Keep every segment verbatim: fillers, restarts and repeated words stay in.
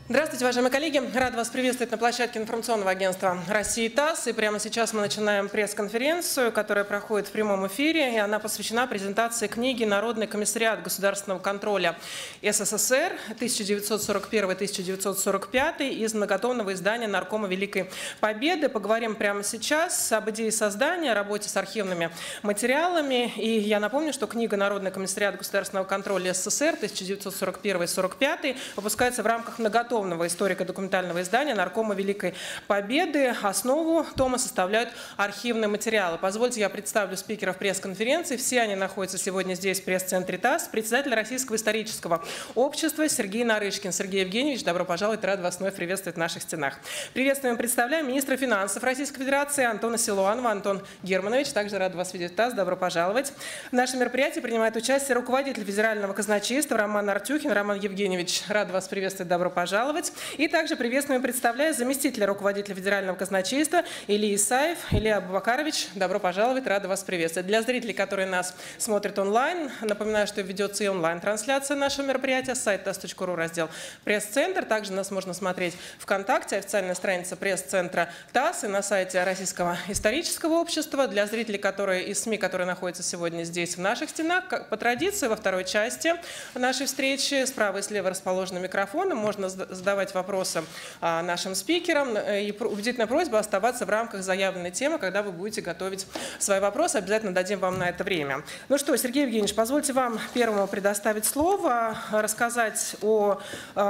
Здравствуйте, уважаемые коллеги. Рад вас приветствовать на площадке информационного агентства «Россия ТАСС». И прямо сейчас мы начинаем пресс-конференцию, которая проходит в прямом эфире. И она посвящена презентации книги «Народный комиссариат государственного контроля СССР тысяча девятьсот сорок первый — тысяча девятьсот сорок пятый» из многотомного издания Наркома Великой Победы. Поговорим прямо сейчас об идее создания, работе с архивными материалами. И я напомню, что книга «Народный комиссариат государственного контроля СССР тысяча девятьсот сорок первый — сорок пятый» выпускается в рамках многотомного историко-документального издания Наркома Великой Победы. Основу тома составляют архивные материалы. Позвольте, я представлю спикеров пресс-конференции. Все они находятся сегодня здесь, в пресс-центре ТАСС. Председатель Российского исторического общества Сергей Нарышкин. Сергей Евгеньевич, добро пожаловать, рад вас вновь приветствовать в наших стенах. Приветствуем и представляем министра финансов Российской Федерации Антона Силуанова. Антон Германович, также рад вас видеть в ТАСС, добро пожаловать. В нашем мероприятии принимает участие руководитель Федерального казначейства Роман Артюхин. Роман Евгеньевич, рад вас приветствовать, добро пожаловать. И также приветствуем и представляю заместителя руководителя Федерального казначейства Илья Исаев. Илья Абубакарович, добро пожаловать, рада вас приветствовать. Для зрителей, которые нас смотрят онлайн, напоминаю, что ведется и онлайн-трансляция нашего мероприятия, сайт тасс точка ру, раздел «Пресс-центр». Также нас можно смотреть ВКонтакте, официальная страница пресс-центра ТАСС и на сайте Российского исторического общества. Для зрителей, которые из СМИ, которые находятся сегодня здесь в наших стенах, как по традиции, во второй части нашей встречи справа и слева расположены микрофоны, можно задавать вопросы нашим спикерам. И убедительная просьба оставаться в рамках заявленной темы, когда вы будете готовить свои вопросы. Обязательно дадим вам на это время. Ну что, Сергей Евгеньевич, позвольте вам первому предоставить слово, рассказать о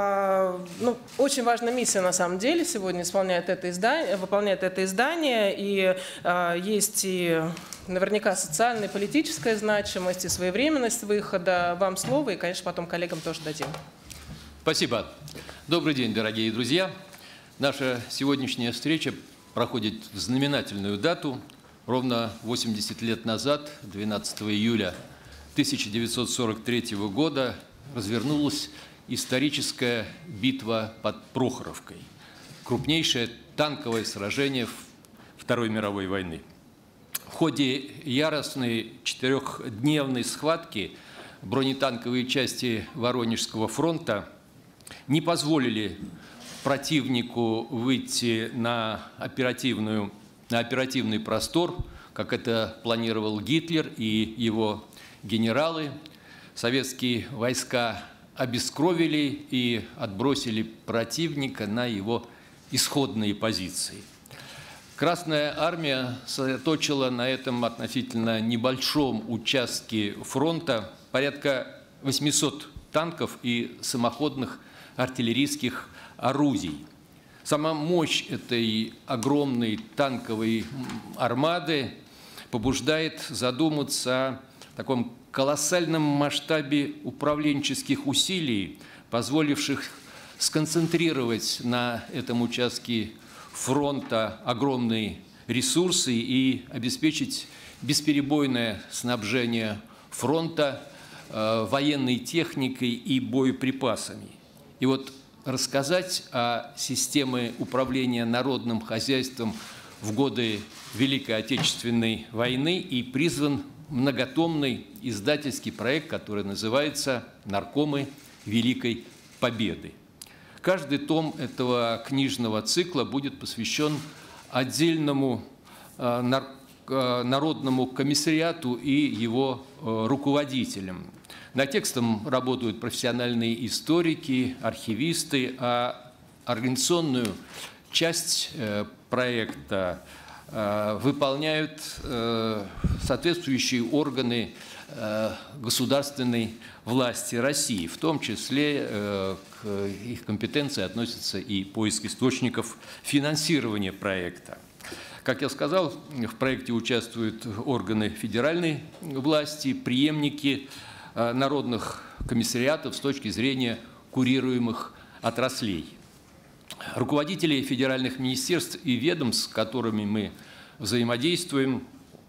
ну, очень важной миссии, на самом деле, сегодня исполняет это издание, выполняет это издание. И есть и наверняка социальная и политическая значимость, и своевременность выхода. Вам слово, и, конечно, потом коллегам тоже дадим. Спасибо. Добрый день, дорогие друзья. Наша сегодняшняя встреча проходит в знаменательную дату. Ровно восемьдесят лет назад, двенадцатого июля тысяча девятьсот сорок третьего года, развернулась историческая битва под Прохоровкой. Крупнейшее танковое сражение Второй мировой войны. В ходе яростной четырехдневной схватки бронетанковые части Воронежского фронта не позволили противнику выйти на, оперативную, на оперативный простор, как это планировал Гитлер и его генералы. Советские войска обескровили и отбросили противника на его исходные позиции. Красная армия сосредоточила на этом относительно небольшом участке фронта порядка восьмисот танков и самоходных артиллерийских орудий. Сама мощь этой огромной танковой армады побуждает задуматься о таком колоссальном масштабе управленческих усилий, позволивших сконцентрировать на этом участке фронта огромные ресурсы и обеспечить бесперебойное снабжение фронта э, военной техникой и боеприпасами. И вот рассказать о системе управления народным хозяйством в годы Великой Отечественной войны и призван многотомный издательский проект, который называется «Наркомы Великой Победы». Каждый том этого книжного цикла будет посвящен отдельному народному комиссариату и его руководителям. Над текстом работают профессиональные историки, архивисты, а организационную часть проекта выполняют соответствующие органы государственной власти России. В том числе к их компетенции относится и поиск источников финансирования проекта. Как я сказал, в проекте участвуют органы федеральной власти, преемники народных комиссариатов с точки зрения курируемых отраслей. Руководители федеральных министерств и ведомств, с которыми мы взаимодействуем,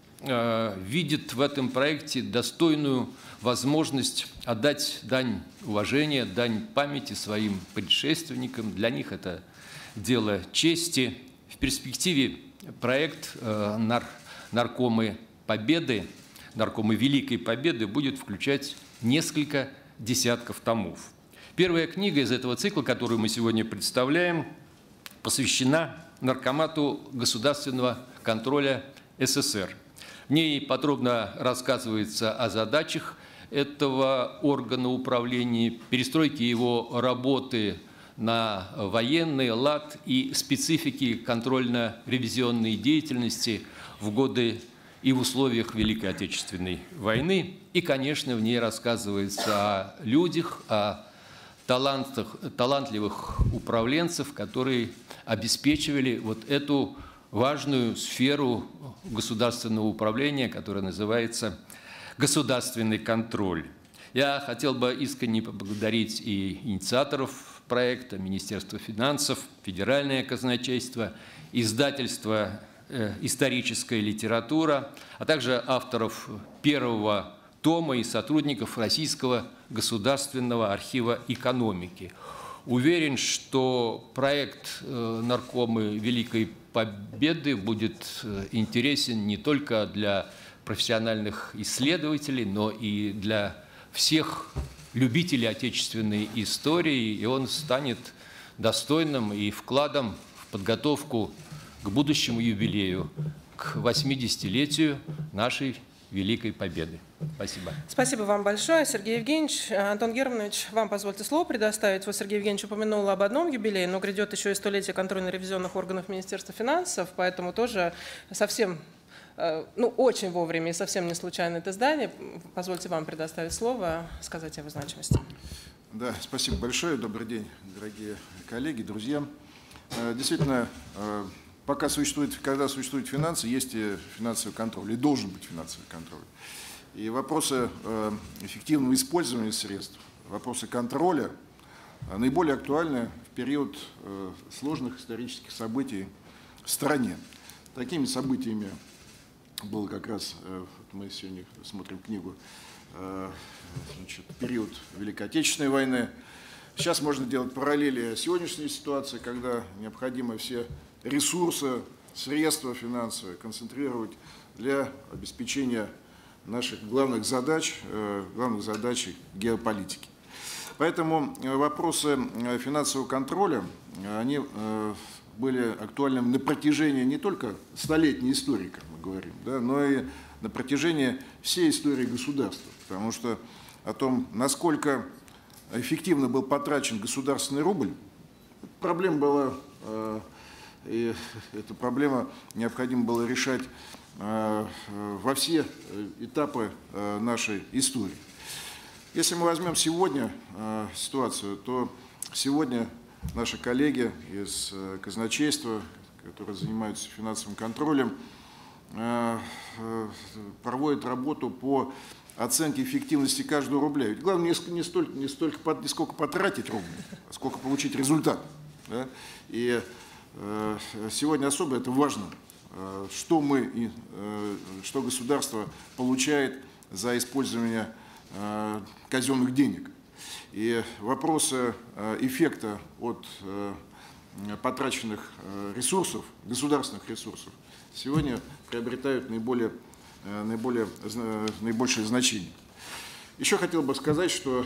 видят в этом проекте достойную возможность отдать дань уважения, дань памяти своим предшественникам. Для них это дело чести. В перспективе проект «Наркомы Победы», «Наркомы Великой Победы» будет включать несколько десятков томов. Первая книга из этого цикла, которую мы сегодня представляем, посвящена наркомату государственного контроля СССР. В ней подробно рассказывается о задачах этого органа управления, перестройке его работы на военный лад и специфики контрольно-ревизионной деятельности в годы и в условиях Великой Отечественной войны. И, конечно, в ней рассказывается о людях, о талантах, талантливых управленцев, которые обеспечивали вот эту важную сферу государственного управления, которая называется государственный контроль. Я хотел бы искренне поблагодарить и инициаторов проекта, Министерство финансов, Федеральное казначейство, издательство «Историческая литература», а также авторов первого тома и сотрудников Российского государственного архива экономики. Уверен, что проект «Наркомы Великой Победы» будет интересен не только для профессиональных исследователей, но и для всех любителей отечественной истории, и он станет достойным и вкладом в подготовку к будущему юбилею, к восьмидесятилетию нашей Великой Победы. Спасибо. Спасибо вам большое, Сергей Евгеньевич. Антон Германович, вам позвольте слово предоставить. Вот Сергей Евгеньевич упомянул об одном юбилее, но грядет еще и столетие контрольно-ревизионных органов Министерства финансов, поэтому тоже совсем, ну, очень вовремя и совсем не случайно это издание. Позвольте вам предоставить слово, сказать о его значимости. Да, спасибо большое. Добрый день, дорогие коллеги, друзья. Действительно, пока существует, когда существуют финансы, есть и финансовый контроль, и должен быть финансовый контроль. И вопросы эффективного использования средств, вопросы контроля наиболее актуальны в период сложных исторических событий в стране. Такими событиями был как раз, мы сегодня смотрим книгу, значит, период Великой Отечественной войны. Сейчас можно делать параллели с сегодняшней ситуацией, когда необходимо все ресурсы, средства финансовые концентрировать для обеспечения наших главных задач, главных задач геополитики. Поэтому вопросы финансового контроля, они были актуальны на протяжении не только столетней истории, как мы говорим, да, но и на протяжении всей истории государства. Потому что о том, насколько эффективно был потрачен государственный рубль, проблема была, и эту проблему необходимо было решать во все этапы нашей истории. Если мы возьмем сегодня ситуацию, то сегодня наши коллеги из казначейства, которые занимаются финансовым контролем, проводят работу по оценке эффективности каждого рубля. Ведь главное не, не, столько, не, столько, не сколько потратить рубль, а сколько получить результат. Да? И э, сегодня особо это важно, э, что мы, э, что государство получает за использование э, казенных денег. И вопросы э, эффекта от э, потраченных э, ресурсов, государственных ресурсов, сегодня приобретают наиболее наиболее, наибольшее значение. Еще хотел бы сказать, что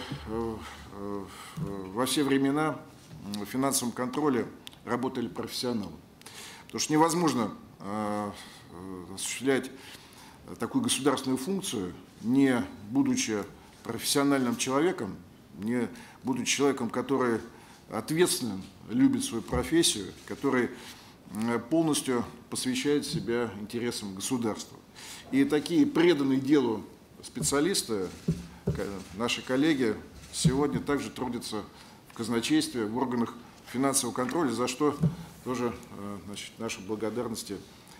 во все времена в финансовом контроле работали профессионалы. Потому что невозможно осуществлять такую государственную функцию, не будучи профессиональным человеком, не будучи человеком, который ответственно любит свою профессию, который полностью посвящает себя интересам государства. И такие преданные делу специалисты, наши коллеги, сегодня также трудятся в казначействе, в органах финансового контроля, за что тоже, значит, наши благодарности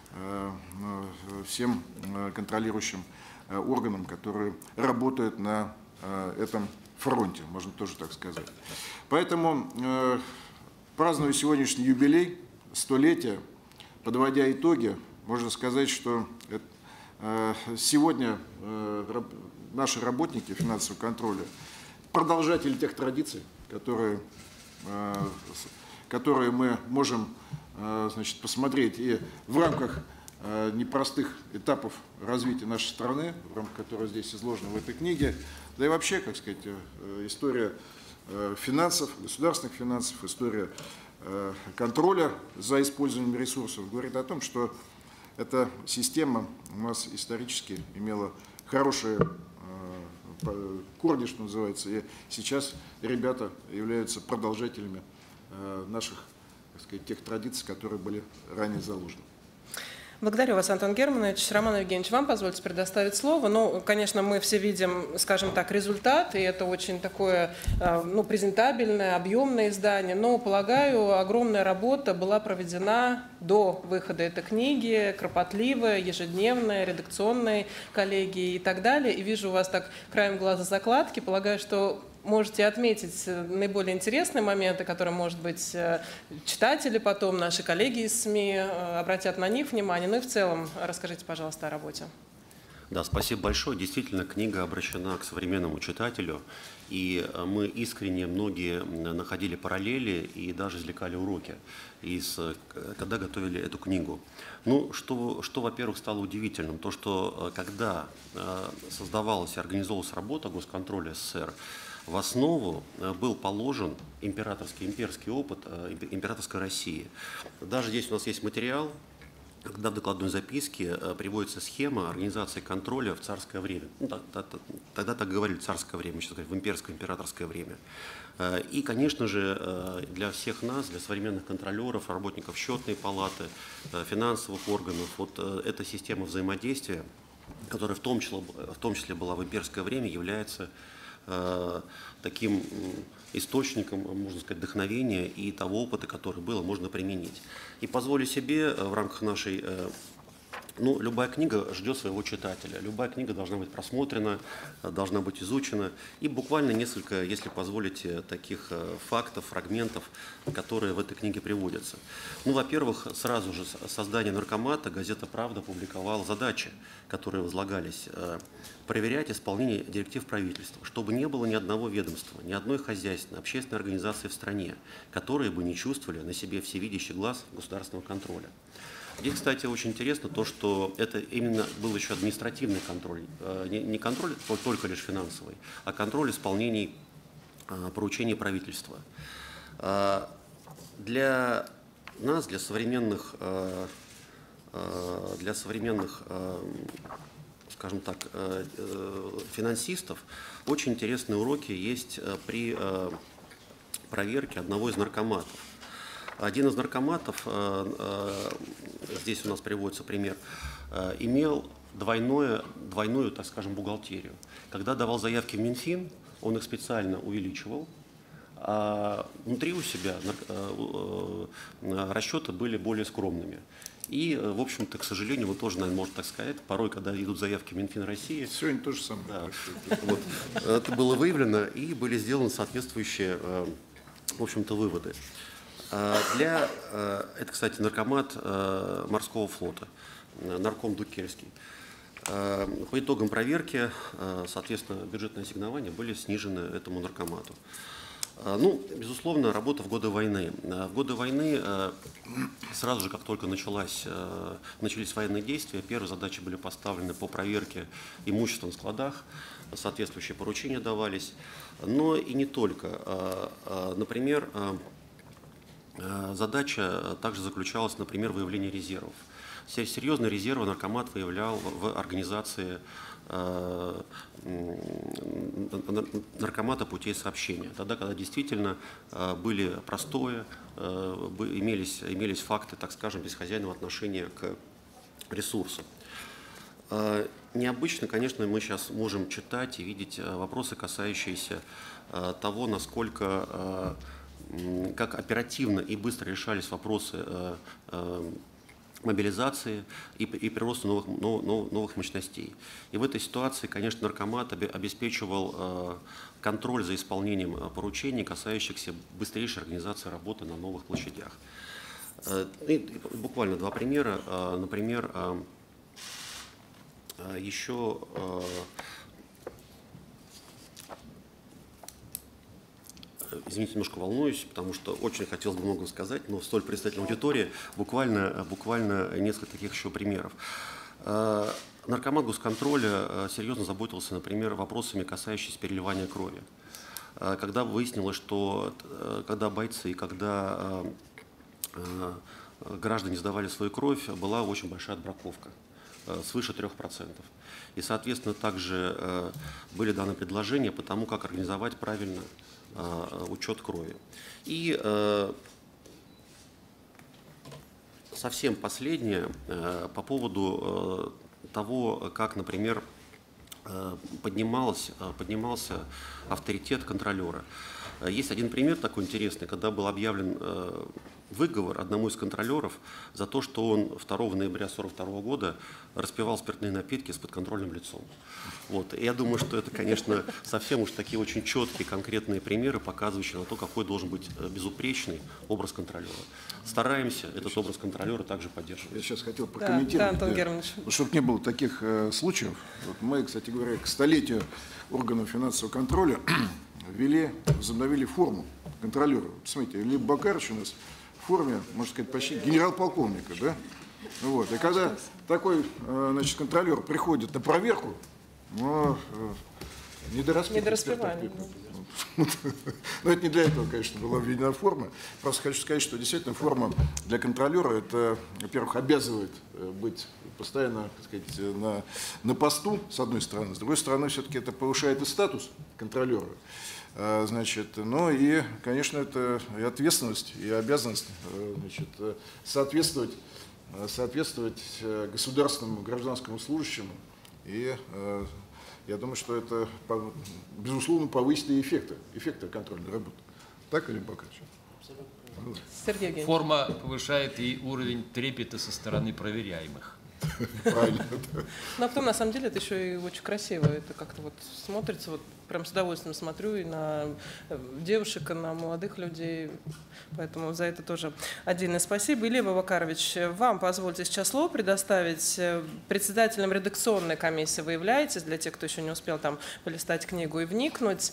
всем контролирующим органам, которые работают на этом фронте, можно тоже так сказать. Поэтому, празднуя сегодняшний юбилей, столетие, подводя итоги, можно сказать, что сегодня наши работники финансового контроля продолжатели тех традиций, которые, которые мы можем, значит, посмотреть и в рамках непростых этапов развития нашей страны, в рамках которой здесь изложено в этой книге, да и вообще, как сказать, история финансов, государственных финансов, история контроля за использованием ресурсов говорит о том, что эта система у нас исторически имела хорошие корни, что называется, и сейчас ребята являются продолжателями наших, так сказать, тех традиций, которые были ранее заложены. Благодарю вас, Антон Германович. Роман Евгеньевич, вам позвольте предоставить слово. Ну, конечно, мы все видим, скажем так, результат, и это очень такое, ну, презентабельное, объемное издание, но, полагаю, огромная работа была проведена до выхода этой книги, кропотливая, ежедневная, редакционной коллегии и так далее. И вижу у вас так краем глаза закладки. Полагаю, что можете отметить наиболее интересные моменты, которые, может быть, читатели потом, наши коллеги из СМИ обратят на них внимание. Ну и в целом расскажите, пожалуйста, о работе. Да, спасибо большое. Действительно, книга обращена к современному читателю, и мы искренне многие находили параллели и даже извлекали уроки, из, когда готовили эту книгу. Ну, что, что во-первых, стало удивительным, то, что когда создавалась и организовывалась работа госконтроля СССР, в основу был положен императорский, имперский опыт императорской России. Даже здесь у нас есть материал, когда в докладной записке приводится схема организации контроля в царское время. Ну, тогда, тогда так говорили, царское время, сейчас говорят, в имперское, императорское время. И, конечно же, для всех нас, для современных контролеров, работников счетной палаты, финансовых органов, вот эта система взаимодействия, которая в том числе, в том числе была в имперское время, является таким источником, можно сказать, вдохновения и того опыта, который было, можно применить. И позволю себе в рамках нашей, ну, любая книга ждет своего читателя, любая книга должна быть просмотрена, должна быть изучена. И буквально несколько, если позволите, таких фактов, фрагментов, которые в этой книге приводятся. Ну, во-первых, сразу же создание наркомата газета «Правда» публиковала задачи, которые возлагались: проверять исполнение директив правительства, чтобы не было ни одного ведомства, ни одной хозяйственной, общественной организации в стране, которые бы не чувствовали на себе всевидящий глаз государственного контроля. Здесь, кстати, очень интересно то, что это именно был еще административный контроль, не контроль только лишь финансовый, а контроль исполнений поручений правительства. Для нас, для современных, для современных, скажем так, финансистов, очень интересные уроки есть при проверке одного из наркоматов. Один из наркоматов, здесь у нас приводится пример, имел двойное, двойную, так скажем, бухгалтерию. Когда давал заявки в Минфин, он их специально увеличивал, а внутри у себя расчеты были более скромными. И, в общем-то, к сожалению, вы тоже, наверное, можно так сказать, порой, когда идут заявки в Минфин России... Сегодня то же самое. Да, вот, это было выявлено, и были сделаны соответствующие, в общем-то, выводы. Для, это, кстати, наркомат морского флота, нарком Дукельский. По итогам проверки, соответственно, бюджетные ассигнования были снижены этому наркомату. Ну, безусловно, работа в годы войны. В годы войны, сразу же, как только началась, начались военные действия, первые задачи были поставлены по проверке имущества на складах, соответствующие поручения давались, но и не только. Например, задача также заключалась, например, в выявлении резервов. Серьезные резервы наркомат выявлял в организации наркомата путей сообщения. Тогда, когда действительно были простое, имелись, имелись факты, так скажем, бесхозяйного отношения к ресурсу. Необычно, конечно, мы сейчас можем читать и видеть вопросы, касающиеся того, насколько, как оперативно и быстро решались вопросы мобилизации и, и прироста новых, новых, новых мощностей. И в этой ситуации, конечно, наркомат обеспечивал э, контроль за исполнением поручений, касающихся быстрейшей организации работы на новых площадях. Э, и буквально два примера. Э, например, э, еще э, извините, немножко волнуюсь, потому что очень хотелось бы много сказать, но в столь представительной аудитории буквально, буквально несколько таких еще примеров. Наркомат госконтроля серьезно заботился, например, вопросами, касающимися переливания крови. когда выяснилось, что когда бойцы и когда граждане сдавали свою кровь, была очень большая отбраковка, свыше трех процентов. И, соответственно, также были даны предложения по тому, как организовать правильно учет крови. И совсем последнее по поводу того, как, например, поднимался, поднимался авторитет контролера. Есть один пример такой интересный, когда был объявлен выговор одному из контролеров за то, что он второго ноября тысяча девятьсот сорок второго года распивал спиртные напитки с подконтрольным лицом. Вот. И я думаю, что это, конечно, совсем уж такие очень четкие, конкретные примеры, показывающие на то, какой должен быть безупречный образ контролера. Стараемся этот образ контролера также поддерживать. Я сейчас хотел прокомментировать, да, да, да, чтобы не было таких э, случаев. Вот мы, кстати говоря, к столетию органов финансового контроля ввели, возобновили форму контролера. Посмотрите, Лев Бакарович у нас в форме, можно сказать, почти генерал-полковника, да? Вот. И когда такой, значит, контролер приходит на проверку, ну, не до распивания. Но это не для этого, конечно, была введена форма. Просто хочу сказать, что действительно форма для контролера, это, во-первых, обязывает быть постоянно, так сказать, на, на посту, с одной стороны. С другой стороны, все-таки это повышает и статус контролера. Значит, ну и, конечно, это и ответственность, и обязанность, значит, соответствовать, соответствовать государственному, гражданскому служащему. И я думаю, что это, безусловно, повысит и эффекты, эффекты контрольной работы. Так или Бакарович? Сергей Евгеньевич. Форма повышает и уровень трепета со стороны проверяемых. Правильно. Но потом, на самом деле, это еще и очень красиво. Это как-то вот смотрится, вот прям с удовольствием смотрю и на девушек, и на молодых людей. Поэтому за это тоже отдельное спасибо. Илья Бакарович, вам позвольте сейчас слово предоставить. Председателем редакционной комиссии вы являетесь, для тех, кто еще не успел там полистать книгу и вникнуть.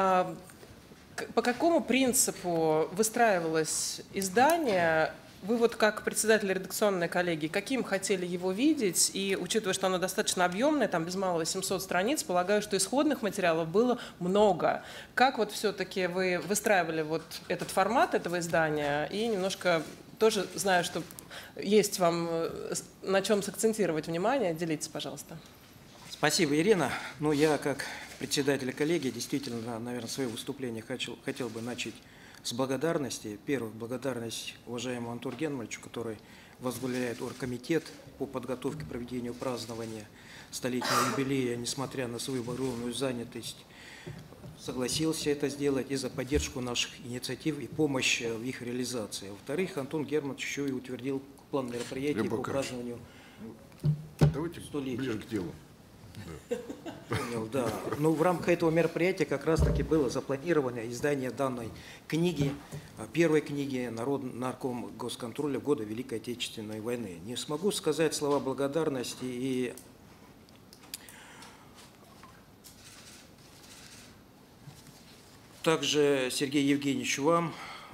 По какому принципу выстраивалось издание? Вы вот как председатель редакционной коллегии, каким хотели его видеть? И учитывая, что оно достаточно объемное, там без малого семьсот страниц, полагаю, что исходных материалов было много. Как вот все-таки вы выстраивали вот этот формат этого издания? И немножко тоже знаю, что есть вам на чем сакцентировать внимание. Делитесь, пожалуйста. Спасибо, Ирина. Ну, я как председатель коллегии действительно, наверное, свое выступление хочу, хотел бы начать с благодарности. Первая благодарность уважаемому Антону Германовичу, который возглавляет оргкомитет по подготовке к проведению празднования столетнего юбилея, несмотря на свою огромную занятость, согласился это сделать, и за поддержку наших инициатив и помощь в их реализации. Во-вторых, Антон Германович еще и утвердил план мероприятий по празднованию столетия. Ближе к делу. Да. Понял, да. Ну, в рамках этого мероприятия как раз-таки было запланировано издание данной книги, первой книги Народнарком госконтроля года Великой Отечественной войны. Не смогу сказать слова благодарности и также Сергею Евгеньевичу вам,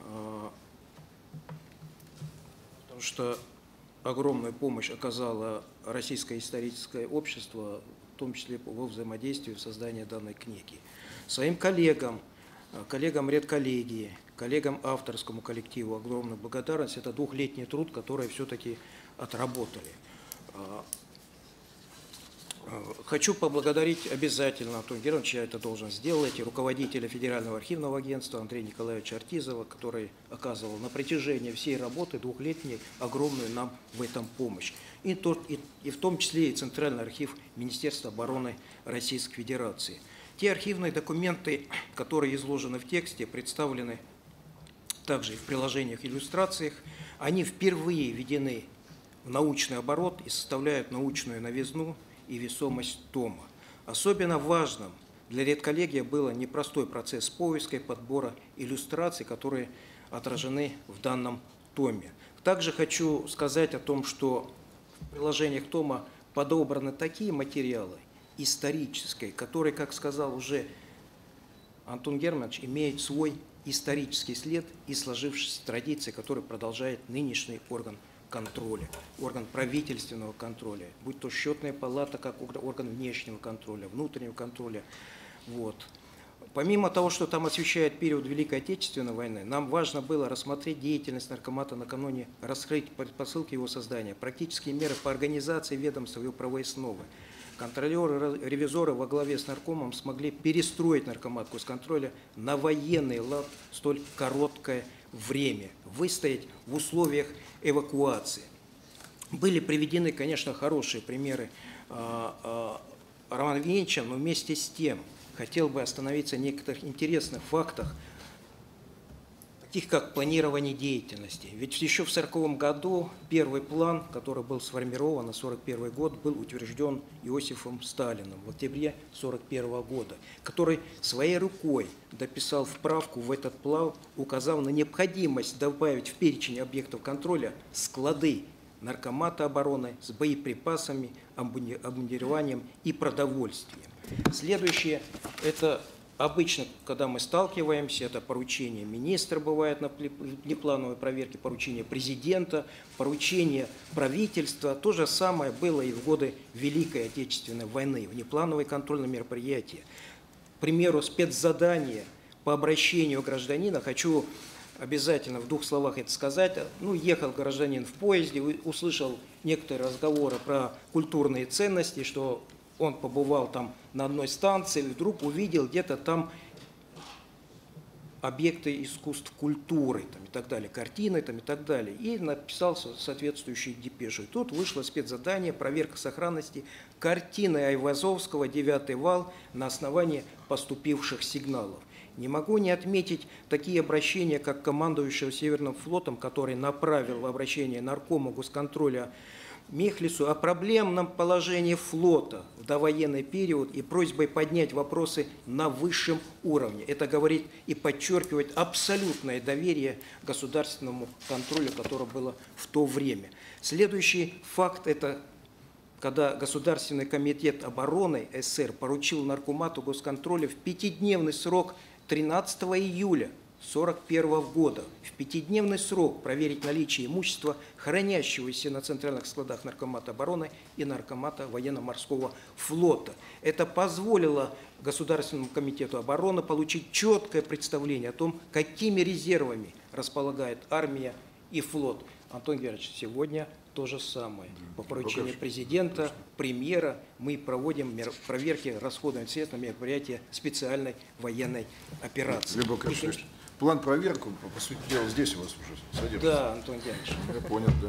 потому что огромную помощь оказало Российское историческое общество, в том числе во взаимодействии в создании данной книги. Своим коллегам, коллегам редколлегии, коллегам авторскому коллективу огромную благодарность. Это двухлетний труд, который все-таки отработали. Хочу поблагодарить обязательно Антона Германовича, я это должен сделать, и руководителя Федерального архивного агентства Андрея Николаевича Артизова, который оказывал на протяжении всей работы двухлетней огромную нам в этом помощь. И, то, и, и в том числе и Центральный архив Министерства обороны Российской Федерации. Те архивные документы, которые изложены в тексте, представлены также и в приложениях, иллюстрациях, они впервые введены в научный оборот и составляют научную новизну и весомость тома. Особенно важным для редколлегии был непростой процесс поиска и подбора иллюстраций, которые отражены в данном томе. Также хочу сказать о том, что в приложениях тома подобраны такие материалы исторические, которые, как сказал уже Антон Германович, имеют свой исторический след и сложившиеся традиции, которые продолжает нынешний орган контроля, орган правительственного контроля, будь то счетная палата, как орган внешнего контроля, внутреннего контроля. Вот. Помимо того, что там освещает период Великой Отечественной войны, нам важно было рассмотреть деятельность наркомата накануне, раскрыть предпосылки его создания, практические меры по организации ведомства и правовые основы. Контролеры, ревизоры во главе с наркомом смогли перестроить наркомат госконтроля на военный лад в столь короткое время, выстоять в условиях эвакуации. Были приведены, конечно, хорошие примеры Романа Евгеньевича, но вместе с тем хотел бы остановиться на некоторых интересных фактах, таких как планирование деятельности. Ведь еще в сороковом году первый план, который был сформирован на сорок первый год, был утвержден Иосифом Сталиным в октябре сорок первого года, который своей рукой дописал вправку в этот план, указав на необходимость добавить в перечень объектов контроля склады наркомата обороны с боеприпасами, обмундированием и продовольствием. Следующее – это обычно, когда мы сталкиваемся, это поручение министра бывает на внеплановой проверке, поручение президента, поручение правительства. То же самое было и в годы Великой Отечественной войны, внеплановые контрольные мероприятия. К примеру, спецзадание по обращению гражданина, хочу обязательно в двух словах это сказать. Ну, ехал гражданин в поезде, услышал некоторые разговоры про культурные ценности, что он побывал там на одной станции, вдруг увидел где-то там объекты искусств культуры там, и так далее, картины там, и так далее. И написал соответствующую депешу. И тут вышло спецзадание, проверка сохранности картины Айвазовского «Девятый вал» на основании поступивших сигналов. Не могу не отметить такие обращения, как командующего Северным флотом, который направил в обращение наркому госконтроля Мехлису о проблемном положении флота в довоенный период и просьбой поднять вопросы на высшем уровне. Это говорит и подчеркивает абсолютное доверие государственному контролю, которое было в то время. Следующий факт – это когда Государственный комитет обороны СССР поручил наркомату госконтроля в пятидневный срок тринадцатого июля сорок первого года в пятидневный срок проверить наличие имущества, хранящегося на центральных складах Наркомата обороны и Наркомата военно-морского флота. Это позволило Государственному комитету обороны получить четкое представление о том, какими резервами располагает армия и флот. Антон Георгиевич, сегодня то же самое. По поручению президента, премьера мы проводим проверки расходованных средств на мероприятия специальной военной операции. План проверку, по сути дела, здесь у вас уже содержится. Да, Антон Георгиевич. Я понял, да.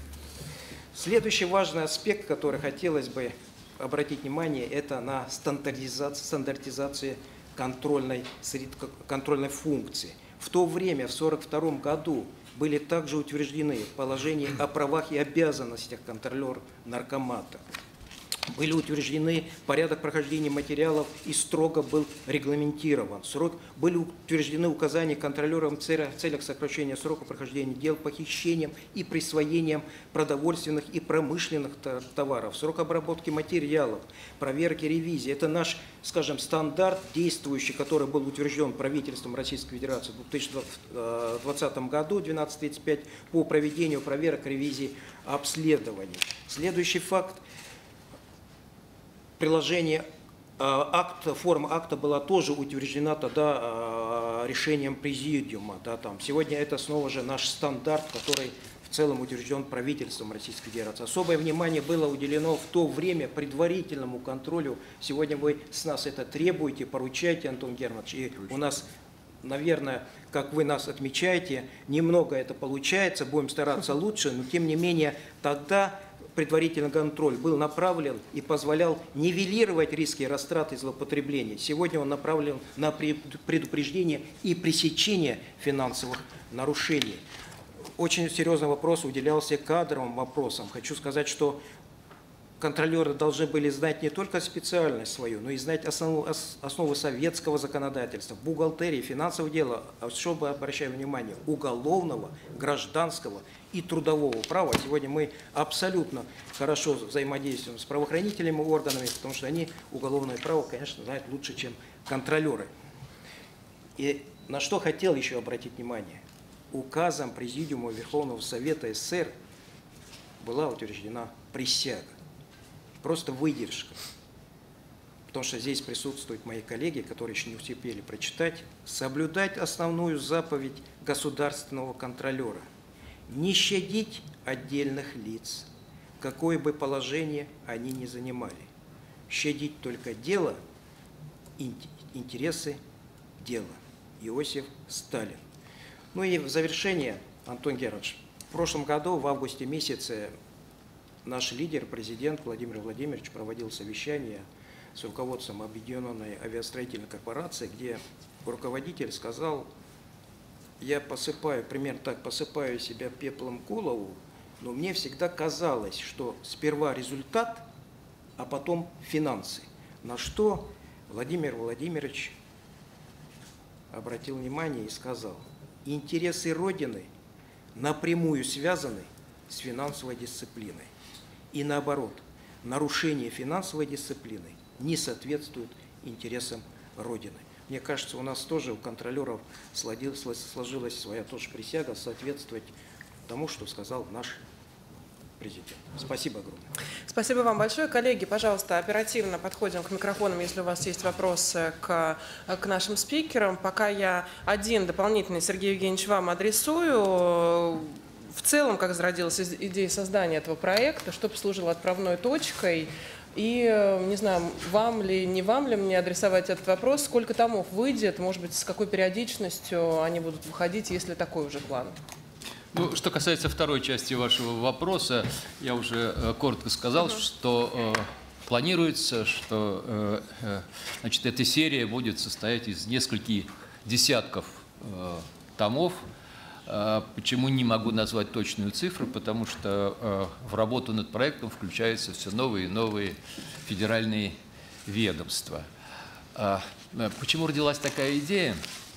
Следующий важный аспект, который хотелось бы обратить внимание, это на стандартизацию, стандартизацию контрольной, контрольной функции. В то время, в сорок втором году, были также утверждены положения о правах и обязанностях контролера наркомата. Были утверждены порядок прохождения материалов и строго был регламентирован. Срок, были утверждены указания контролерам в целях сокращения срока прохождения дел похищением и присвоением продовольственных и промышленных товаров, срок обработки материалов, проверки, ревизии. Это наш, скажем, стандарт действующий, который был утвержден правительством Российской Федерации в две тысячи двадцатом году, двенадцать тридцать пять, по проведению проверок, ревизий, обследований. Следующий факт. Приложение акта, форма акта была тоже утверждена тогда решением президиума. Да, там. Сегодня это снова же наш стандарт, который в целом утвержден правительством Российской Федерации. Особое внимание было уделено в то время предварительному контролю. Сегодня вы с нас это требуете, поручаете, Антон Германович, и у нас, наверное, как вы нас отмечаете, немного это получается, будем стараться лучше, но тем не менее тогда предварительный контроль был направлен и позволял нивелировать риски растрат и злоупотребления. Сегодня он направлен на предупреждение и пресечение финансовых нарушений. Очень серьезный вопрос уделялся кадровым вопросам. Хочу сказать, что контролеры должны были знать не только специальность свою, но и знать основу, основу советского законодательства, бухгалтерии, финансового дела, особо обращаю внимание, уголовного, гражданского и трудового права. Сегодня мы абсолютно хорошо взаимодействуем с правоохранительными органами, потому что они уголовное право, конечно, знают лучше, чем контролеры. И на что хотел еще обратить внимание. Указом Президиума Верховного Совета СССР была утверждена присяга. Просто выдержка. потому что здесь присутствуют мои коллеги, которые еще не успели прочитать, соблюдать основную заповедь государственного контролера – не щадить отдельных лиц, какое бы положение они ни занимали, щадить только дело, интересы дела. Иосиф Сталин. Ну и в завершение, Антон Германович, в прошлом году, в августе месяце, наш лидер, президент Владимир Владимирович проводил совещание с руководством Объединенной авиастроительной корпорации, где руководитель сказал: я посыпаю, примерно так, посыпаю себя пеплом голову, но мне всегда казалось, что сперва результат, а потом финансы. На что Владимир Владимирович обратил внимание и сказал: интересы Родины напрямую связаны с финансовой дисциплиной. И наоборот, нарушение финансовой дисциплины не соответствует интересам Родины. Мне кажется, у нас тоже, у контролеров, сложилась своя тоже присяга соответствовать тому, что сказал наш президент. Спасибо огромное. Спасибо вам большое. Коллеги, пожалуйста, оперативно подходим к микрофонам, если у вас есть вопросы к, к нашим спикерам. Пока я один дополнительный, Сергей Евгеньевич, вам адресую. В целом, как зародилась идея создания этого проекта, что послужило отправной точкой. И, не знаю, вам ли, не вам ли мне адресовать этот вопрос, сколько томов выйдет, может быть, с какой периодичностью они будут выходить, есть ли такой уже план? Ну, что касается второй части вашего вопроса, я уже э, коротко сказал, uh-huh. что э, планируется, что э, э, значит, эта серия будет состоять из нескольких десятков э, томов. Э, почему не могу назвать точную цифру? Потому что э, в работу над проектом включаются все новые и новые федеральные ведомства. Э, почему родилась такая идея?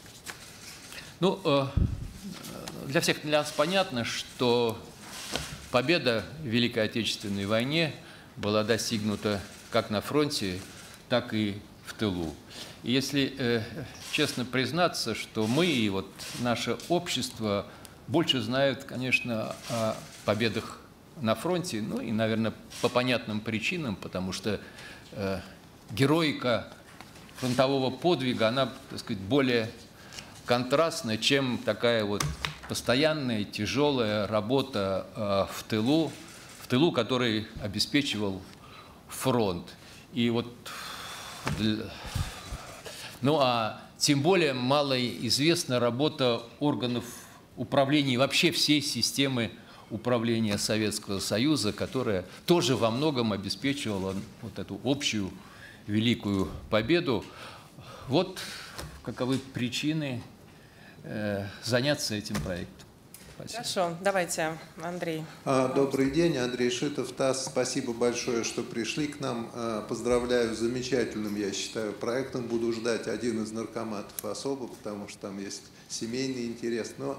Ну, э, Для всех для нас понятно, что победа в Великой Отечественной войне была достигнута как на фронте, так и в тылу. И если э, честно признаться, что мы и вот наше общество больше знают, конечно, о победах на фронте, ну и, наверное, по понятным причинам, потому что э, героика фронтового подвига, она, так сказать, более контрастная, чем такая вот постоянная тяжелая работа э, в тылу, в тылу, который обеспечивал фронт. И вот, ну а тем более малоизвестна работа органов управления и вообще всей системы управления Советского Союза, которая тоже во многом обеспечивала вот эту общую великую победу. Вот каковы причины заняться этим проектом. Спасибо. Хорошо, давайте, Андрей. Добрый день, Андрей Шитов, ТАСС. Спасибо большое, что пришли к нам. Поздравляю с замечательным, я считаю, проектом. Буду ждать один из наркоматов особо, потому что там есть семейный интерес. Но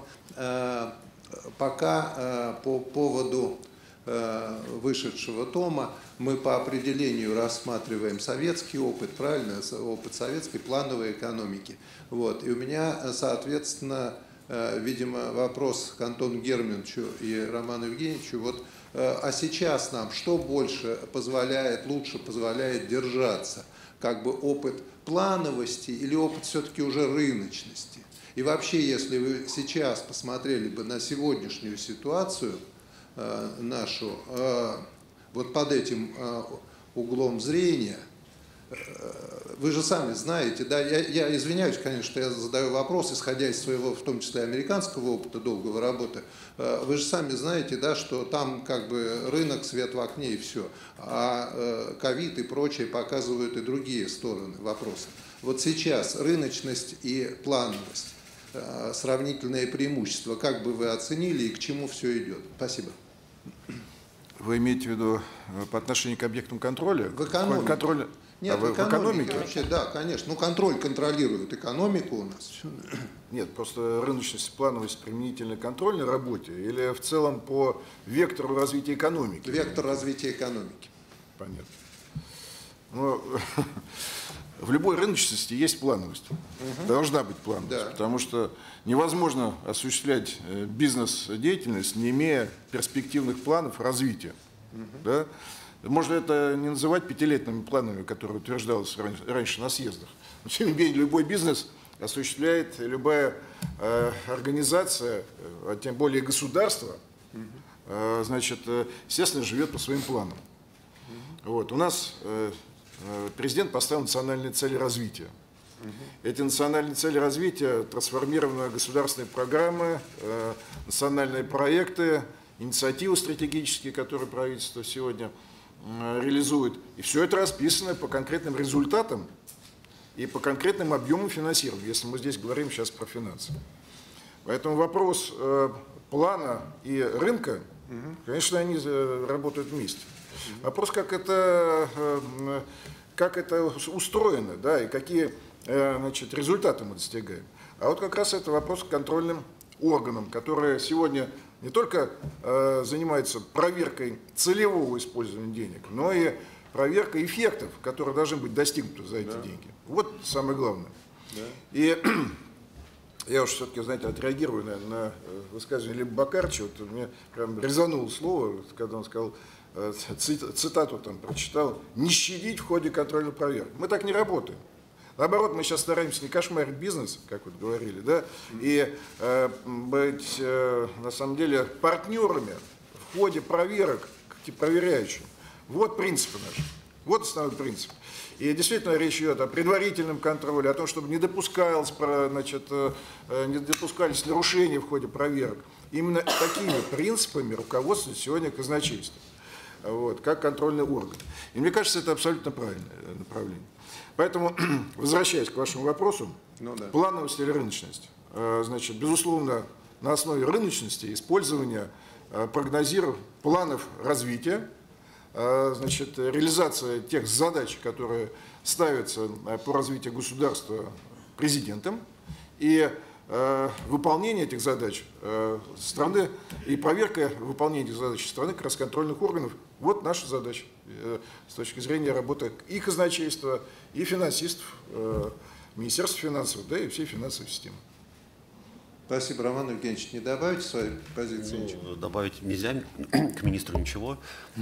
пока по поводу вышедшего тома мы по определению рассматриваем советский опыт, правильно, опыт советской плановой экономики. Вот. И у меня, соответственно, видимо, вопрос к Антону Германовичу и Роману Евгеньевичу. Вот, а сейчас нам что больше позволяет, лучше позволяет держаться? Как бы опыт плановости или опыт все-таки уже рыночности? И вообще, если вы сейчас посмотрели бы на сегодняшнюю ситуацию нашу, вот под этим углом зрения, вы же сами знаете, да, я, я извиняюсь, конечно, что я задаю вопрос, исходя из своего, в том числе, американского опыта долгого работы, вы же сами знаете, да, что там как бы рынок, свет в окне и все, а ковид и прочее показывают и другие стороны вопроса. Вот сейчас рыночность и плановость, сравнительное преимущество, как бы вы оценили и к чему все идет? Спасибо. Вы имеете в виду по отношению к объектам контроля? В экономике. Контроль... Нет, а в экономике, в экономике вообще, да, конечно. Ну, контроль контролирует экономику у нас. Нет, просто рыночность, плановость применительно к контрольной работе или в целом по вектору развития экономики? Вектор развития экономики. Понятно. Ну, в любой рыночности есть плановость. Угу. Должна быть плановость, да. Потому что невозможно осуществлять бизнес-деятельность, не имея перспективных планов развития. Угу. Да? Можно это не называть пятилетними планами, которые утверждалось раньше на съездах. Но, тем не менее, любой бизнес осуществляет, любая э, организация, а тем более государство, э, значит, э, естественно, живет по своим планам. Вот. У нас э, э, президент поставил национальные цели развития. Эти национальные цели развития трансформированы в государственные программы, э, национальные проекты, инициативы стратегические, которые правительство сегодня э, реализует. И все это расписано по конкретным результатам и по конкретным объемам финансирования, если мы здесь говорим сейчас про финансы. Поэтому вопрос э, плана и рынка, конечно, они э, работают вместе. Вопрос, как это, э, как это устроено, да, и какие э, значит, результаты мы достигаем. А вот как раз это вопрос к контрольным органам, которые сегодня не только э, занимаются проверкой целевого использования денег, но и проверкой эффектов, которые должны быть достигнуты за эти да. деньги. Вот самое главное. Да. И я уж все-таки, знаете, отреагирую на, на высказывание Либа Бакарча. Вот мне прям резануло слово, когда он сказал, цитату там прочитал, «не щадить в ходе контрольной проверки». Мы так не работаем. Наоборот, мы сейчас стараемся не кошмарить бизнес, как вот говорили, да, и э, быть, э, на самом деле, партнерами в ходе проверок, как проверяющим. Вот принципы наши. Вот основной принцип. И действительно речь идет о предварительном контроле, о том, чтобы не допускалось, значит, не допускались нарушения в ходе проверок. Именно такими принципами руководствует сегодня казначейство, вот, как контрольный орган. И мне кажется, это абсолютно правильное направление. Поэтому, возвращаясь к вашему вопросу, ну, да. плановость или рыночность. Значит, безусловно, на основе рыночности использования прогнозиров, планов развития, значит, реализация тех задач, которые ставятся по развитию государства президентом, и э, выполнение этих задач э, страны, и проверка выполнения этих задач страны как раз контрольных органов, вот наша задача э, с точки зрения работы и казначейства, и финансистов, э, Министерства финансов, да и всей финансовой системы. Спасибо, Роман Евгеньевич. Не добавите своей позиции ну, ничего? Добавить нельзя, к министру ничего.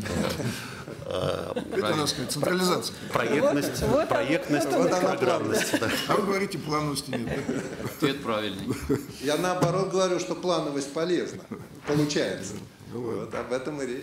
Это, надо сказать, централизация. Проектность, проектность, программность. А вы говорите, плановости нет. Ответ правильный. Я наоборот говорю, что плановость полезна. Получается. Вот об этом и речь.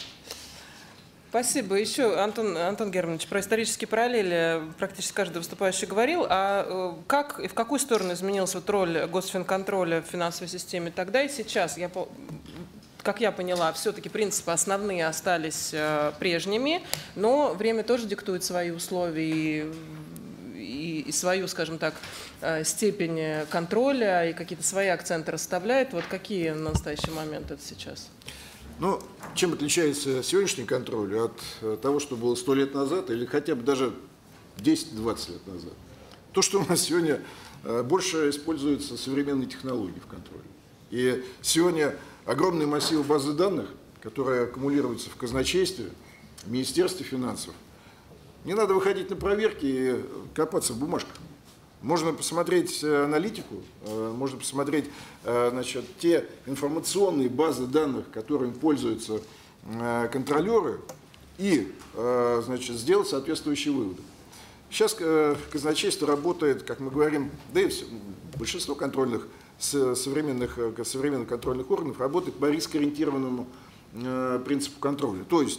Спасибо. Еще, Антон, Антон Германович, про исторические параллели практически каждый выступающий говорил. А как и в какую сторону изменилась вот роль госфинконтроля в финансовой системе тогда и сейчас? Я, как я поняла, все-таки принципы основные остались прежними, но время тоже диктует свои условия и, и, и свою, скажем так, степень контроля, и какие-то свои акценты расставляет. Вот какие на настоящий момент это сейчас? Ну, чем отличается сегодняшний контроль от того, что было сто лет назад, или хотя бы даже десять-двадцать лет назад? То, что у нас сегодня больше используются современные технологии в контроле. И сегодня огромные массивы базы данных, которые аккумулируются в казначействе, в Министерстве финансов. Не надо выходить на проверки и копаться в бумажках. Можно посмотреть аналитику, можно посмотреть, значит, те информационные базы данных, которыми пользуются контролеры, и, значит, сделать соответствующие выводы. Сейчас казначейство работает, как мы говорим, да и большинство контрольных, современных, современных контрольных органов работает по рискоориентированному принципу контроля. То есть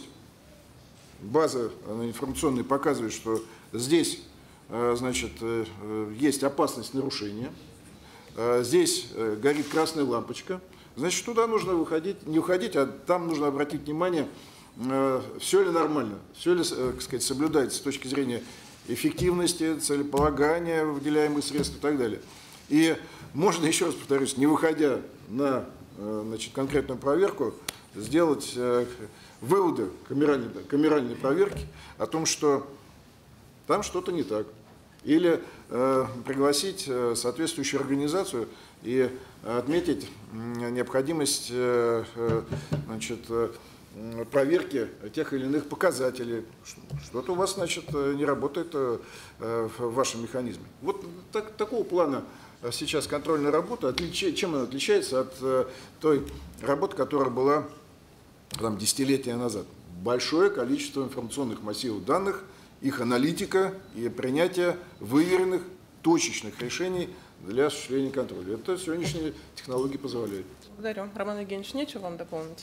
база информационная показывает, что здесь, значит, есть опасность нарушения, здесь горит красная лампочка, значит, туда нужно выходить, не уходить, а там нужно обратить внимание, все ли нормально, все ли, так сказать, соблюдается с точки зрения эффективности, целеполагания выделяемых средств и так далее. И можно, еще раз повторюсь, не выходя на, значит, конкретную проверку, сделать выводы камеральной, камеральной проверки о том, что там что-то не так. Или э, пригласить э, соответствующую организацию и отметить э, необходимость э, э, значит, э, проверки тех или иных показателей. Что-то у вас, значит, не работает э, в вашем механизме. Вот так, такого плана сейчас контрольная работа. Отличи, чем она отличается от э, той работы, которая была там, десятилетия назад? большое количество информационных массивов данных, их аналитика и принятие выверенных, точечных решений для осуществления контроля. Это сегодняшние технологии позволяют. Благодарю. Роман Евгеньевич, нечего вам дополнить?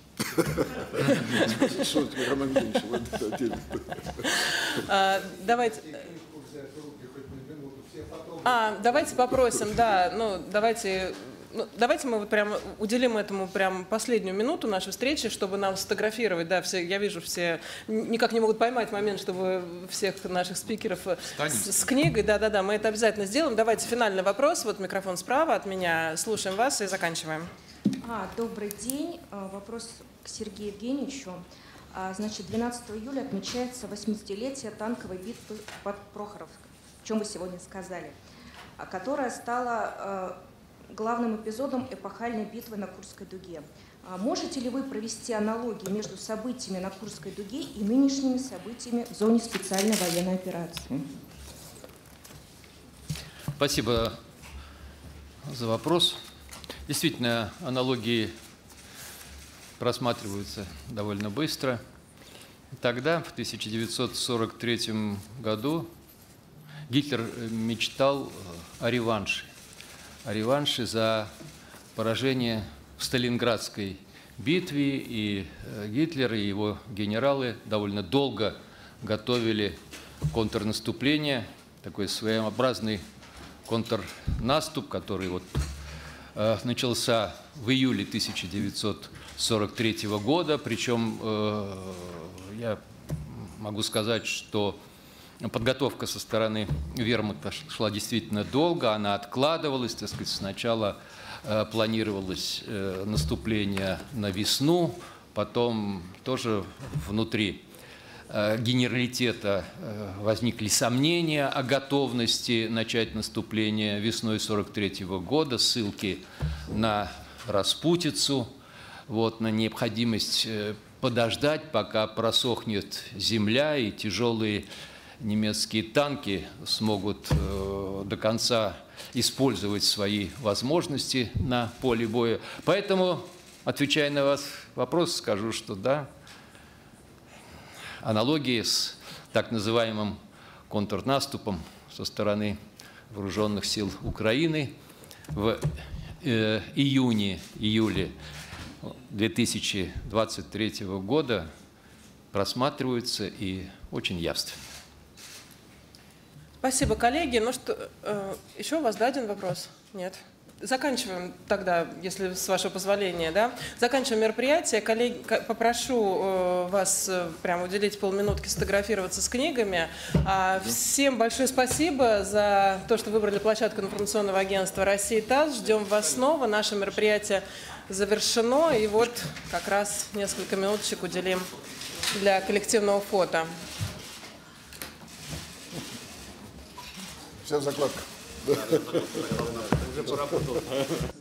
Давайте... А, давайте попросим, да, ну, давайте... Ну, давайте мы вот прям уделим этому прям последнюю минуту нашей встречи, чтобы нам сфотографировать. Да, все, я вижу, все никак не могут поймать момент, чтобы всех наших спикеров с, с книгой. Да-да-да, мы это обязательно сделаем. Давайте финальный вопрос. Вот микрофон справа от меня. Слушаем вас и заканчиваем. А, добрый день. Вопрос к Сергею Евгеньевичу. Значит, двенадцатого июля отмечается восьмидесятилетие танковой битвы под Прохоровском, о чем вы сегодня сказали, которая стала главным эпизодом эпохальной битвы на Курской дуге. Можете ли вы провести аналогии между событиями на Курской дуге и нынешними событиями в зоне специальной военной операции? Спасибо за вопрос. Действительно, аналогии просматриваются довольно быстро. Тогда, в тысяча девятьсот сорок третьем году, Гитлер мечтал о реванше. О реванше за поражение в Сталинградской битве, и Гитлер и его генералы довольно долго готовили контрнаступление, такой своеобразный контрнаступ, который вот э, начался в июле тысяча девятьсот сорок третьего года, причем э, я могу сказать, что подготовка со стороны вермахта шла действительно долго, она откладывалась, так сказать, сначала э, планировалось э, наступление на весну, потом тоже внутри э, генералитета э, возникли сомнения о готовности начать наступление весной сорок третьего года, ссылки на распутицу, вот, на необходимость э, подождать, пока просохнет земля и тяжелые немецкие танки смогут э, до конца использовать свои возможности на поле боя. Поэтому, отвечая на ваш вопрос, скажу, что да, аналогии с так называемым контрнаступом со стороны вооруженных сил Украины в э, июне-июле две тысячи двадцать третьего года просматриваются и очень явственно. Спасибо, коллеги. Ну что, э, еще у вас, да, один вопрос? Нет? Заканчиваем тогда, если с вашего позволения, да? Заканчиваем мероприятие. Коллеги, попрошу э, вас э, прямо уделить полминутки сфотографироваться с книгами. А, всем большое спасибо за то, что выбрали площадку информационного агентства «Россия ТАСС». Ждем вас снова. Наше мероприятие завершено. И вот как раз несколько минуточек уделим для коллективного фото. Вся закладка. Уже поработал.